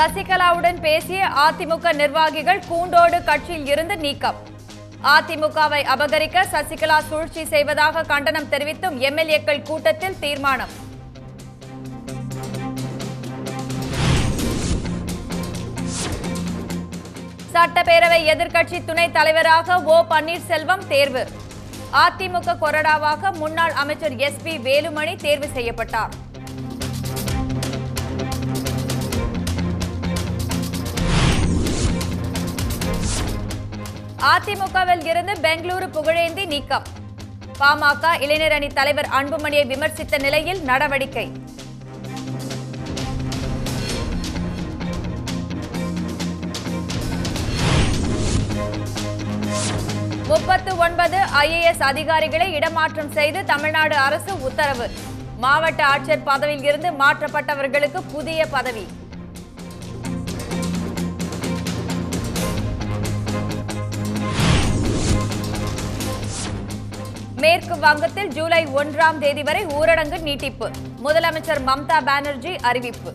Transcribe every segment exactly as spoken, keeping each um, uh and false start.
சசிகலாவுடன் பேசிய அதிமுக நிர்வாகிகள் கூண்டோடு கட்சியில் இருந்து நீக்கம். அதிமுகவை அபகரிக்க சசிகலா சூழ்ச்சி செய்வதாக கண்டனம் தெரிவித்தும் எம்எல்ஏக்கள் கூட்டத்தில் தீர்மானம். சட்டப்பேரவை எதிர்க்கட்சி துணைத் தலைவராக ஓ பன்னீர்செல்வம் தேர்வு. அதிமுக கொறடாவாக முன்னாள் அமைச்சர் எஸ் பி வேலுமணி தேர்வு செய்யப்பட்டார். அதிமுகவில் இருந்து பெங்களூரு புகழேந்தி நீக்கம். பாமக இளைஞர் அணி தலைவர் அன்புமணியை விமர்சித்த நிலையில் நடவடிக்கை. முப்பத்து ஒன்பது ஐஏஎஸ் அதிகாரிகளை இடமாற்றம் செய்து தமிழ்நாடு அரசு உத்தரவு. மாவட்ட ஆட்சியர் பதவியில் இருந்து மாற்றப்பட்டவர்களுக்கு புதிய பதவி. மேற்கு வங்கத்தில் ஜூலை ஒன்றாம் தேதி வரை ஊரடங்கு நீட்டிப்பு. முதலமைச்சர் மம்தா பானர்ஜி அறிவிப்பு.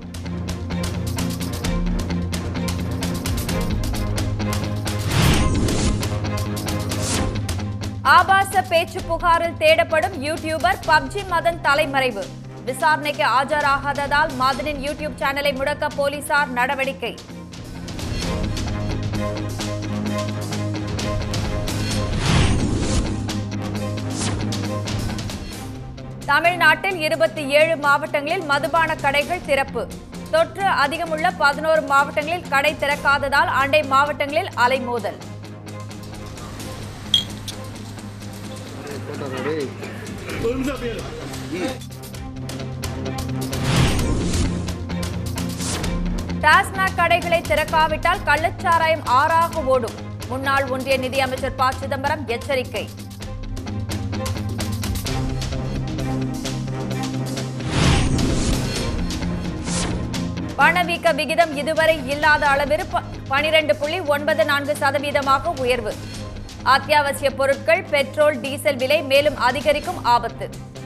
ஆபாச பேச்சு புகாரில் தேடப்படும் யூடியூபர் பப்ஜி மதன் தலைமறைவு. விசாரணைக்கு ஆஜராகாததால் மதனின் யூடியூப் சேனலை முடக்க போலீசார் நடவடிக்கை. தமிழ்நாட்டில் இருபத்தி ஏழு மாவட்டங்களில் மதுபான கடைகள் திறப்பு. தொற்று அதிகமுள்ள பதினோரு மாவட்டங்களில் கடை திறக்காததால் அண்டை மாவட்டங்களில் அலைமோதல். டாஸ்மாக் கடைகளை திறக்காவிட்டால் கள்ளச்சாராயம் ஆறாக ஓடும். முன்னாள் ஒன்றிய நிதியமைச்சர் ப சிதம்பரம் எச்சரிக்கை. பணவீக்க விகிதம் இதுவரை இல்லாத அளவிற்கு பனிரெண்டு புள்ளி ஒன்பது நான்கு சதவீதமாக உயர்வு. அத்தியாவசிய பொருட்கள் பெட்ரோல் டீசல் விலை மேலும் அதிகரிக்கும் ஆபத்து.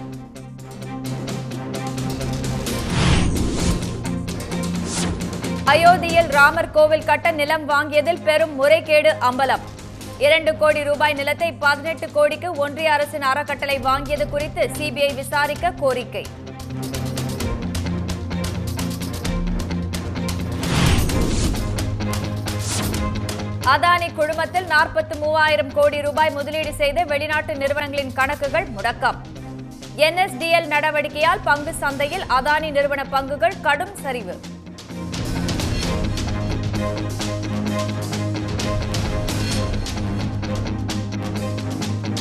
அயோத்தியில் ராமர் கோவில் கட்ட நிலம் வாங்கியதில் பெரும் முறைகேடு அம்பலம். இரண்டு கோடி ரூபாய் நிலத்தை பதினெட்டு கோடிக்கு ஒன்றிய அரசின் அறக்கட்டளை வாங்கியது குறித்து சிபிஐ விசாரிக்க கோரிக்கை. அதானி குழுமத்தில் நாற்பத்தி மூவாயிரம் கோடி ரூபாய் முதலீடு செய்த வெளிநாட்டு நிறுவனங்களின் கணக்குகள் முடக்கம். என்எஸ்டிஎல் நடவடிக்கையால் பங்கு சந்தையில் அதானி நிறுவன பங்குகள் கடும் சரிவு.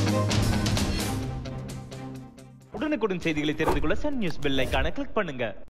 உடனுக்குடன் செய்திகளை தெரிந்து கொள்ள சன் நியூஸ் பெல் ஐகானை கிளிக் பண்ணுங்க.